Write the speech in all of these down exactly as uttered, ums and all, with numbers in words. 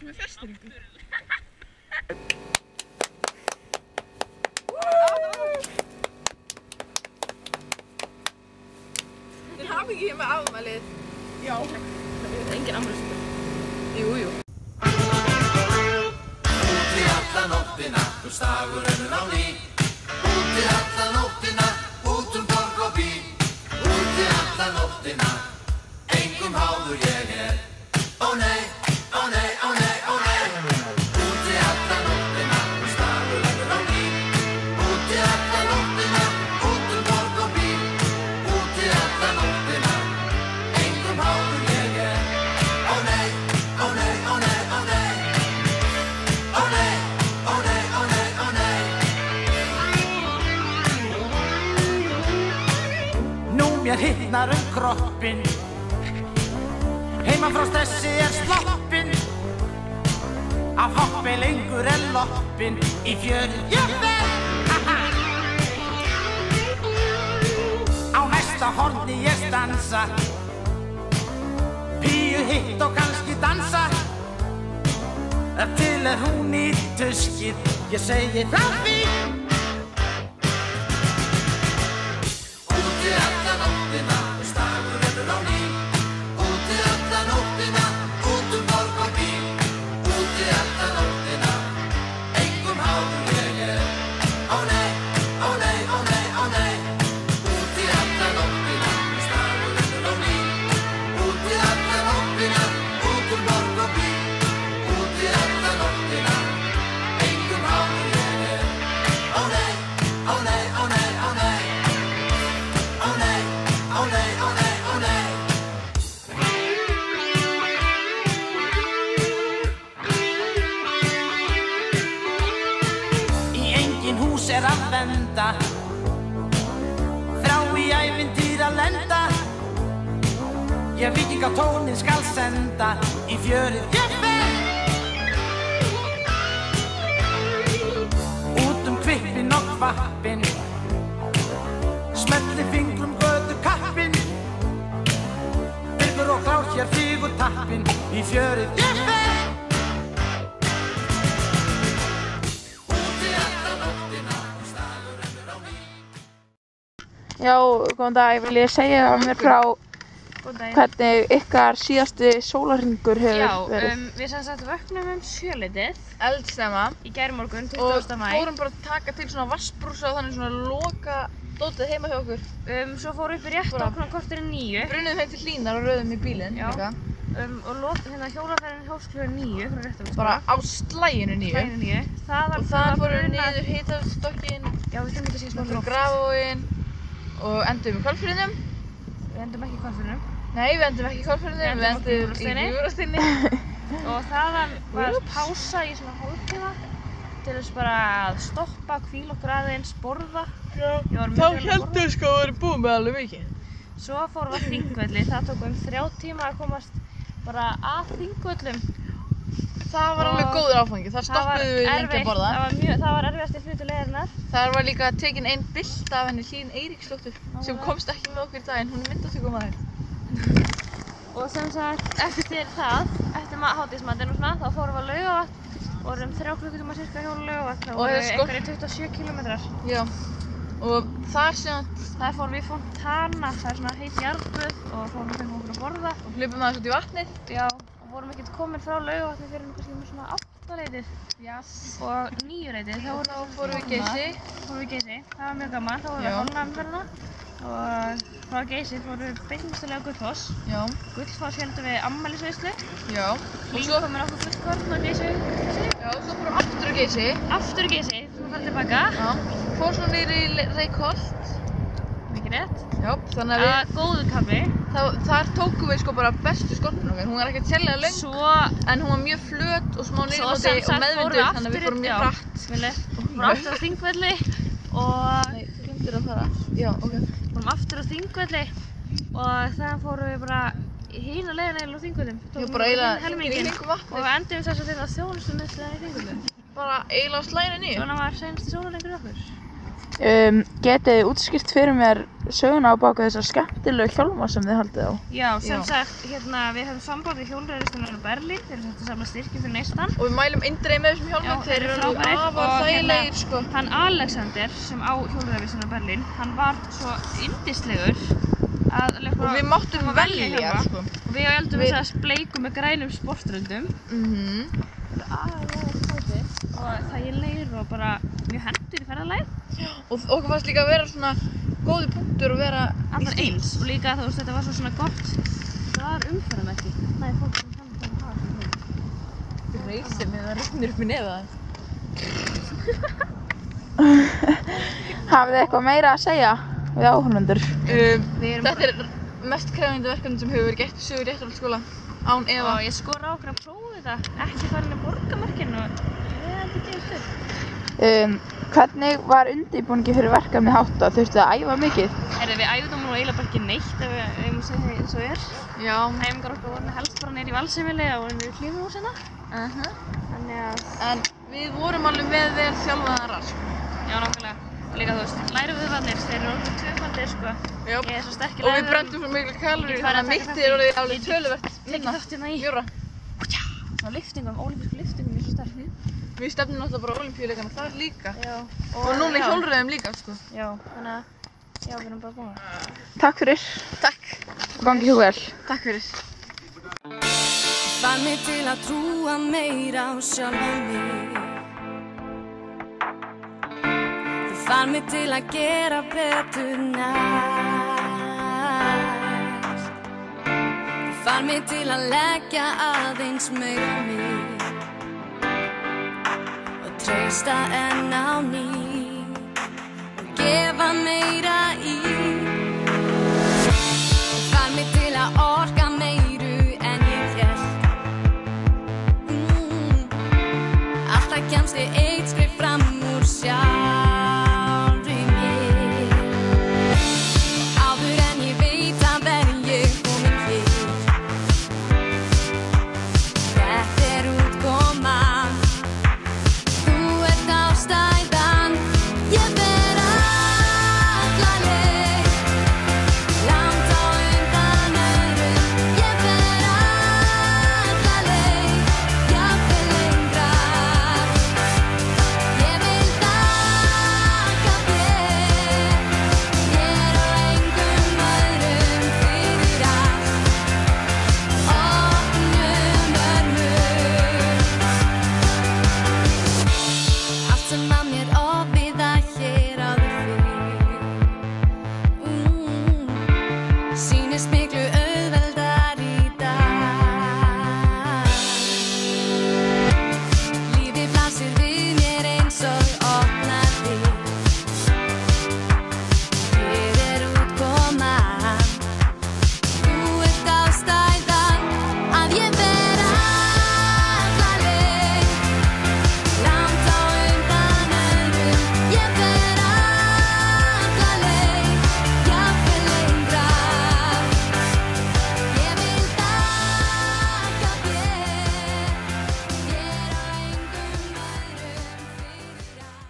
sem er fjarstýringu. Til hamingju með afmælið. Já. Það er engin afmælisspil. Jú, jú. Úti alla nóttina, dagur rennur á ný. Úti alla nóttina, út um borg og bí. Úti alla nóttina, engum háður ég er. Ó nei, ó nei, ó nei, ó nei. Úti alla nóttina, dagur rennur á ný. Úti alla nóttina, út um borg og bí. Úti alla nóttina, engum háður ég er. Ó nei, ó nei, ó nei, ó nei. Ó nei, ó nei, ó nei, ó nei. Nú mér hitnar um kroppinn. Heiman frá stressi er sloppinn. Af hoppi lengur er loppinn. Í fjörið ég fer. Á næsta horni ég stansa. Píu hitt og kannski dansa. Ef til er hún í tuskið, ég segi frá því. Úti alla nóttina, dagur rennur á ný. Úti alla nóttina, út um borg og bí. Úti alla nóttina, engum háður ég er. Ó nei, ó nei, ó nei, ó nei. Úti alla nóttina, dagur rennur á ný. Úti alla nóttina, út um borg og bí. Úti alla nóttina, engum háður ég er. Ó nei, ó nei, ó nei, ó nei. Ó nei, ó nei, ó nei, ó nei. Í engin hús er að venda. Þrá í ævintýr að lenda. Ég víkingatóninn skal senda. Í fjörið ég fer. Út um kvippinn og kvappinn. Smelli fingrum götu kappinn. Byggur og þrár hér fígur tappinn. Í fjörið ég fer. Úti alla nóttina, dagur rennur á ný. Já, góðan dag, vil ég segja mér frá hvernig ykkar síðasti sólarhringur hefur Já, verið. um, við sem sagt vöknum um sjöleytið Eldsnemma í gærmorgun, og tuttugasta maí. fórum bara að taka til svona vassbrúsa og þannig svona loka dótið heima hjá okkur. Um, svo fórum við upp í rétt Bara- á klukkan korterið níu Brunnum heim til Hlínar og röðum í bílinn Já. líka. um, og lok, hérna hjólaferðin hófst klukkan níu frá rétt Bara á slæginu níu. Klukkan níu. Þaðan Og það fórum við brunað- niður Hitavöllstokkin, Já, við þurfum ekki að sé smá nokkru loft. Grafavoginn og endum í Hvalfirðinum. Við endum ekki í Hvalfirðinum. Nei, við endum ekki í Hvalfirðinum, við endum í Gljúfrasteini. Gljúfrasteini. Og þaðan var Úps. pása í svona hálftíma til þess bara að stoppa, hvíla okkur aðeins, borða. Já, Ég var mjög þá vel að heldum við sko að við erum búin með alveg mikið. Svo fórum við að Þingvelli, það tók um þrjá tíma að komast bara að Þingvöllum. Það var Og alveg góður áfangi, þar Það var stoppuðum við lengi erfitt, að borða. það var mjög, það var erfiðasti hluti leiðarinnar. Þar var líka tekin ein bild af henni Hlín Eiríksdóttur sem Nákvæmlega. komst ekki með okkur í daginn, hún er myndatökumaður. Og sem sagt, eftir það, eftir hádegismatinn og svona, þá fórum við að Laugarvatn og vorum þrjá klukkutíma cirka hjá Laugarvatn. Það Og voru hefur skort- einhverjir tuttugu og sjö kílómetrar. Já, og þar síðan Það fórum við í Fontana, það er svona heit jarðböð og fórum við fengum okkur að borða. og hlupum aðeins út í vatnið. Já, og vorum ekkert komin frá Laugarvatni fyrir einhvers tíma svona áttaleytið Yes. og níuleytið. Þá Og þá fórum við Geysi. fórum við Geysi, það var mjög gaman, þá vorum við Já. hálfnaðumferðina og frá Geysi fórum við beinlistulega á Gullfoss. Já, Gullfoss heldum við ammælisveislu, já. Og Lín svo, komin okkur fullkorn og Geysi, já, svo fórum við aftur á Geysi. aftur í Geysi, þú færði tilbaka, Já. Fórum svo niður í Le- Reykholt. mikið rétt, Já, þannig að við, að góðu kaffi, þá, þar tókum við sko bara bestu skorpun okkar. Hún var ekkert sérlega löng, svo, en hún var mjög flöt og smá svo niðurlóti sem og sagt meðvindur, fórum þannig að við aftur, fórum mjög já, hratt. við le- fórum aftur á Þingvelli og Nei, þú glemdir að fara. Já, ok. fórum aftur á Þingvelli og þaðan fórum við bara hína leiðina eiginlega á Þingvöllum. Já, Tókum bara hinn eiginlega helminginn í kringum vatnið. og endum þess að þetta þjónustumiðstöðin í Þingvöllum. Bara eiginlega á slæginu níu. Svona var seinasti sólarleikur okkur. Um, getið þið útskýrt fyrir mér söguna á baka þessar skemmtilegu hjálma sem þið haldið á? Já, sem sagt, hérna, við höfum samband við hjólreiðastöðina í Berlín til þess að samla styrki fyrir neistan. Og við mælum eindregið með þessum hjálmum, þeir eru alveg afar þægilegir, sko. Hann Alexander sem á hjólreiðastöðina í Berlín, hann var svo yndislegur að Og við máttum velja, sko. Og við heldum þess að bleiku með grænum sportröndum. Mhm. Þetta er aðalega kátir og þægilegir og bara mjög hendur í ferðalagi. Og okkur fannst líka að vera svona góði punktur og vera allar eins og líka þú veist þetta var svo svona gott þetta var umferðarmerki. Nei, fólk sem fann það að hafa þetta. Þú reysir mig, það rignir upp í nefið það. Hafið þið eitthvað meira að segja við áhorfendur? Um, þetta er mest krefjandi verkefni sem hefur verið gert í sögu Réttarholtsskóla, án efa. Og ég skora á okkur að prófa þetta, ekki fara inn í borgarmörkinu og við hefum gefist upp. Um, hvernig var undirbúningi fyrir verkefni háttað? Þurftu þið að æfa mikið? Heyrðu, við æfðum nú eiginlega bara ekki neitt ef við eigum að segja eins og er. Já. Æfingar okkar voru helst bara niður í Valsheimili og niður í Klífuhúsina. Uh-huh. Þannig að... En við vorum alveg með vel þjálfaðan rask. Já, nákvæmlega. Og líka þú veist, læruviðvarnir, þeir eru orðið tvöfaldir, sko. Já. Ég er svo sterkir Og við brendum svo miklu kaloríur, þannig að mitt er orðið alveg töluvert minna. þátt hérna í. Mjóra. Svona lyftingum, ólímpísku lyftingum er svo sterk. Við stefnum náttúrulega bara á Ólympíuleikana þar líka. Já. Og núna í hjólreiðum líka, sko. Já, þannig að, já, við erum bara búin. Takk fyrir. Takk. Gangi ykkur vel. Takk fyrir. Fann mig til að trúa meira á sjálfa mig. Þú fann mig til að gera betur næst. Þú fann mig til að leggja aðeins meira mig og treysta enn á ný og gefa meira í. Þú fann mig til að orka meiru en ég hélt. mm. Alltaf kemst ég eitt skref fram úr sjálfri mér og áður en ég veit að verð ég komin hér. Þetta er útkoman, þú ert ástæðan. Ég fer alla leið, langt á undan öðrum. Ég fer alla leið, jafnvel lengra. Ég vil þakka þér, mér og engum öðrum fyrir allt. Opnum örmum, allt sem að mér ofviða hér áður fyrr. mm. Sýnist miklu auðveldar í dag. Lífið blasir við mér eins og opnar dyr. Hér er útkoman, þú ert ástæðan. Að ég fer alla leið, langt á undan öðrum. Ég fer alla leið, jafnvel lengra. Ég vil þakka þér, mér og engum öðrum fyrir allt.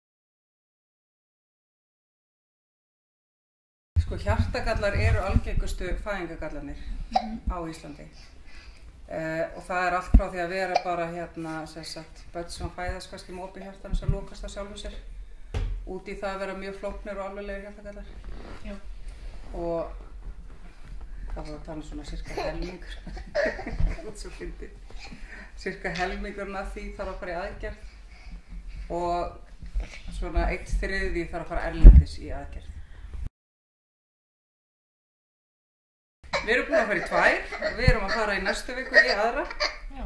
Sko hjartagallar eru algengustu fæðingagallarnir á Íslandi. Uh, og það er allt frá því að vera bara hérna, sem sagt, börn sem fæðast kannski með opið hjartanu sem lokast á sjálfum sér, út í það að vera mjög flóknir og alvarlegir hjartagallar. Já. Og það var að tala um svona cirka helmingur, það er svo fyndið, cirka helmingurinn af því þarf að fara í aðgerð og svona eitt þriðji þarf að fara erlendis í aðgerð. Við erum búin að fara í tvær og við erum að fara í næstu viku í aðra. Já.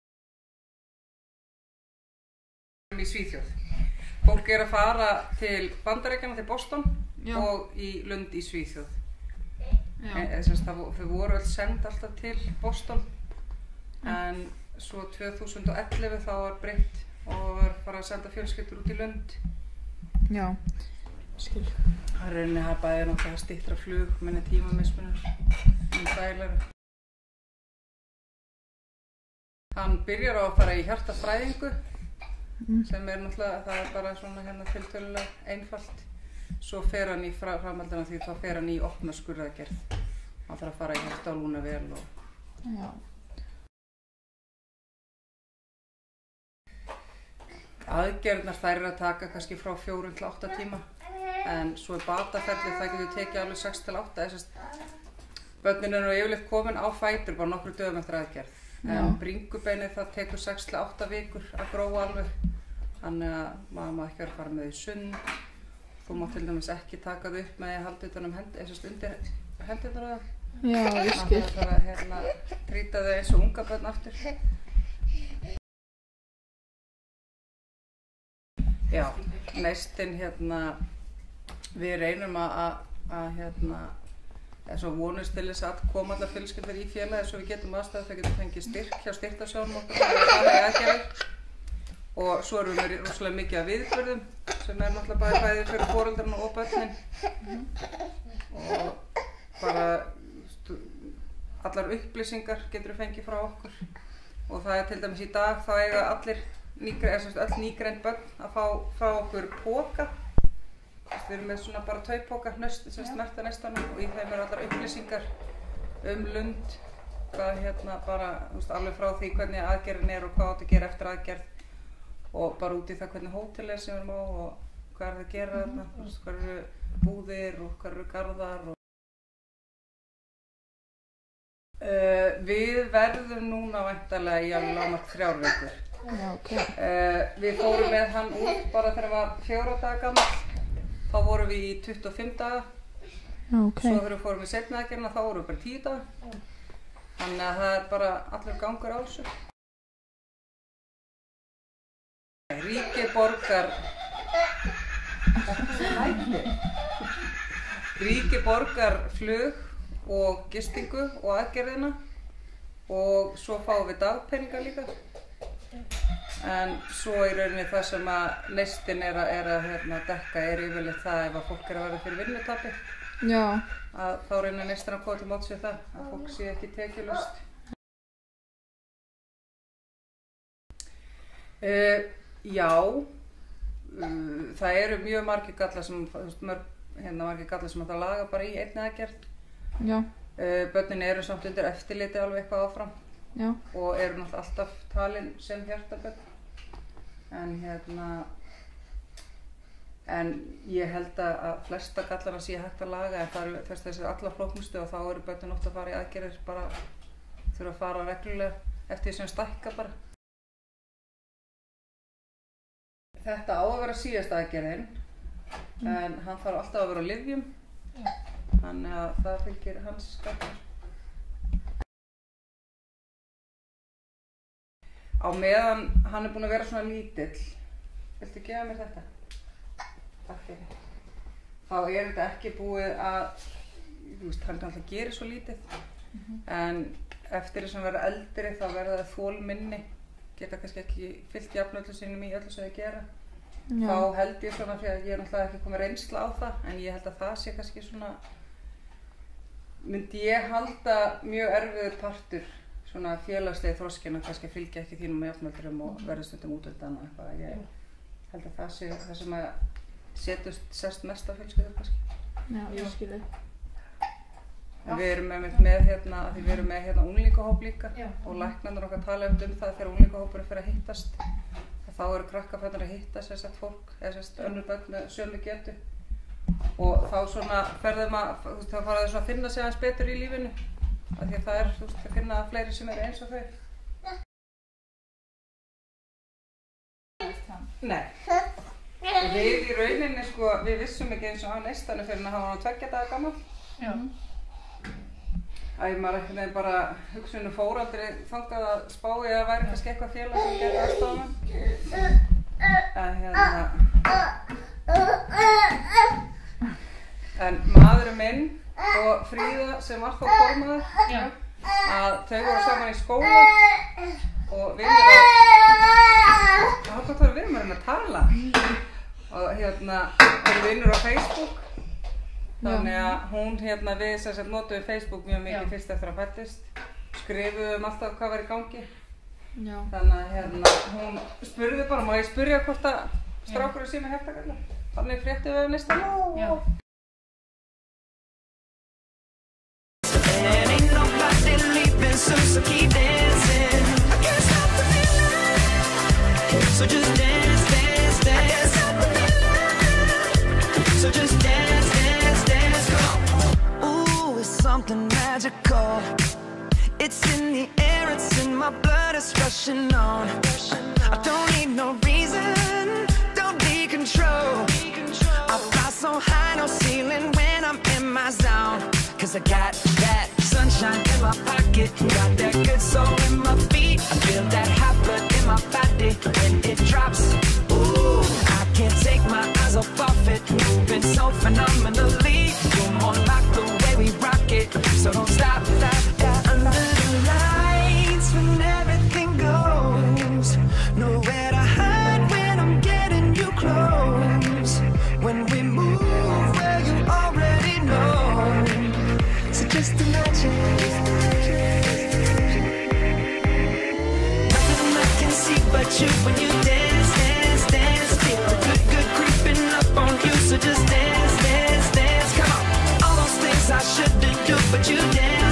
Við erum í Svíþjóð. Fólk er að fara til Bandaríkjanna, til Boston. Já. Og í Lund í Svíþjóð. Já. En, þess að þau voru öll send alltaf til Boston. En svo tvö þúsund og ellefu þá var breytt og var bara að senda fjölskyldur út í Lund. Já. Skil. Það er rauninni að bæði náttúrulega styttra flug, minni tímamismunur, minni þægilegra. Hann byrjar á að fara í hjartafræðingu mm. sem er náttúrulega, það er bara svona hérna tiltölulega einfalt. Svo fer hann í framhaldina því þá fer hann í opna skurðaðgerð. Hann þarf að fara í hjarta og lúnavél og... Já. Aðgerðnar þær eru að taka kannski frá fjórum til átta tíma. En svo er bataferlið, það getur tekið alveg sex til átta. Börnin eru yfirleitt komin á fætur bara nokkru dögum eftir aðgerð. Já. En bringubeinið það tekur sex til átta vikur að gróa alveg. Þannig að maður má ekki vera að fara með í sund. Þú má til dæmis ekki taka þau upp með að halda utan um hendi, eins og undir hendurnar á það. Já, ég skil. Það þarf að hérna, trýta þau eins og unga börn aftur. Já, neistinn hérna, við reynum að, að, að hérna, eins og vonumst til þess að koma allar fjölskyldur í félagið svo við getum aðstæða, þau getum fengið styrk hjá styrktarsjónum okkar og það er aðgerðir. Og svo erum við rosalega mikið af viðburðum sem er náttúrulega bæði, bæði fyrir foreldrarna og börnin. Og bara stu, allar upplýsingar getur við fengið frá okkur. Og það er til dæmis í dag, þá eiga allir nýgreind, öll nýgreind börn að fá frá okkur póka. Við erum með svona bara taupóka, nöst, sem smerta nestana og í þeim eru allar upplýsingar um lund. Hvað hérna bara, veist, alveg frá því hvernig aðgerðin er og hvað átt að gera eftir aðgerð. Og bara út í það hvernig hótel er sem við erum á og hvað er það að gera þarna, mm-hmm. hvað eru búðir og hvað eru garðar. Og... Uh, við verðum núna væntanlega í alveg lágmark þrjár vikur. Já, okay. uh, við fórum með hann út bara þegar hann var fjóra daga gamall. Þá vorum við í tuttugu og fimm daga. Já, okay. Svo þegar við fórum í seinni aðgerðina þá vorum við bara tíu daga. Þannig að það er bara allur gangur á þessu. Ríkið borgar Ríkið borgar flug og gistingu og aðgerðina og svo fáum við dagpeninga líka. En svo í rauninni það sem að neistinn er að, er að hérna, dekka er yfirleitt það ef að fólk er að verða fyrir vinnutapi. Já. Að þá reynir neistinn að koma til móts við það, að fólk sé ekki tekjulaust. Uh, Já, um, það eru mjög margir gallar sem, mörg, hérna margir gallar sem það laga bara í einni aðgerð. Já. Uh, börnin eru samt undir eftirliti alveg eitthvað áfram. Já. Og eru náttúrulega alltaf talin sem hjartabörn. En hérna, en ég held að flesta gallarna sé hægt að laga en það er þess þessi alla flóknustu og þá eru börnin oft að fara í aðgerðir bara þurfa að fara reglulega eftir því sem stækka bara. Þetta á að vera síðasta aðgerðin, mm. en hann þarf alltaf að vera á lyfjum, yeah. Þannig að það fylgir hans skattar. Á meðan hann er búinn að vera svona lítill, viltu gefa mér þetta? Takk fyrir. Þá er þetta ekki búið að, þú veist, hann kannski gerir svo lítið, mm-hmm. en eftir þess að vera eldri þá verða það þolminni. Geta kannski ekki fyllt jafnöldu sínum í öllu sem þau gera. Já. Þá held ég svona, því að ég er náttúrulega ekki komið reynsla á það, en ég held að það sé kannski svona, myndi ég halda mjög erfiður partur, svona félagslegi þroskinn að kannski fylgja ekki þínum með jafnöldurum og verða stundum útöldan og eitthvað. Ég held að það sé það sem að setjast sest mest af fjölskyldur kannski. Já, ég skilði. Við erum með, með hérna, því við erum með hérna unglingahóp líka. Já. Og læknarnir okkar tala um það þegar unglingahópurinn fer að hittast. Þá eru krakkafætnar að hitta sérstætt fólk, eða sérstætt önnur börn með sömu getu. Og þá svona ferðum að, þú veist, þá fara þau svona að finna sig aðeins betur í lífinu. Af því að það er, þú veist, að finna fleiri sem eru eins og þau. Nei. Og við í rauninni, sko, við vissum ekki eins og hann neistanu fyrir að hafa hann tveggja daga gamall. Já. Æ, maður einhvern veginn bara hugsunum fór aldrei þangað að spá í að væri kannski eitthvað félag sem gerði aðstofan. En hérna... En maðurinn minn og Fríða sem var þá formaður, að þau voru saman í skóla og vinnur á... Hvað hvað var við með að tala? Og hérna, þau vinnur á Facebook. Þannig að hún hérna við sem sagt notuðum Facebook mjög mikið Já. Fyrst eftir að fættist. Skrifuðum alltaf hvað var í gangi. Já. Þannig að hérna, hún spurði bara, má ég spyrja hvort að strákurinn sé með heftagalla? Þannig frétti við listan. Já. And ain't nobody leaving soon, so keep dancing. I can't stop the feeling. So just dance, dance, dance. I can't stop the feeling. So just dance, dance, dance. Come on. Ooh, it's something magical. It's in the air, it's in my blood, it's rushing on. I don't need no reason, don't need control. I fly so high, no ceiling when I'm in my zone. Cause I got that sunshine in my pocket, got that good soul in my feet. I feel that hot blood in my body when it drops. Ooh, I can't take my eyes off of it, moving so phenomenally. You're more like the way we rock it, so don't stop, stop, stop. Under the lights when everything goes, nowhere to hide when I'm getting you close. When we move where you already know, so just imagine. Nothing I can see but you when you dance, dance, dance. Feel the good, good creeping up on you, so just dance, dance, dance. Come on, all those things I shouldn't do, but you dance.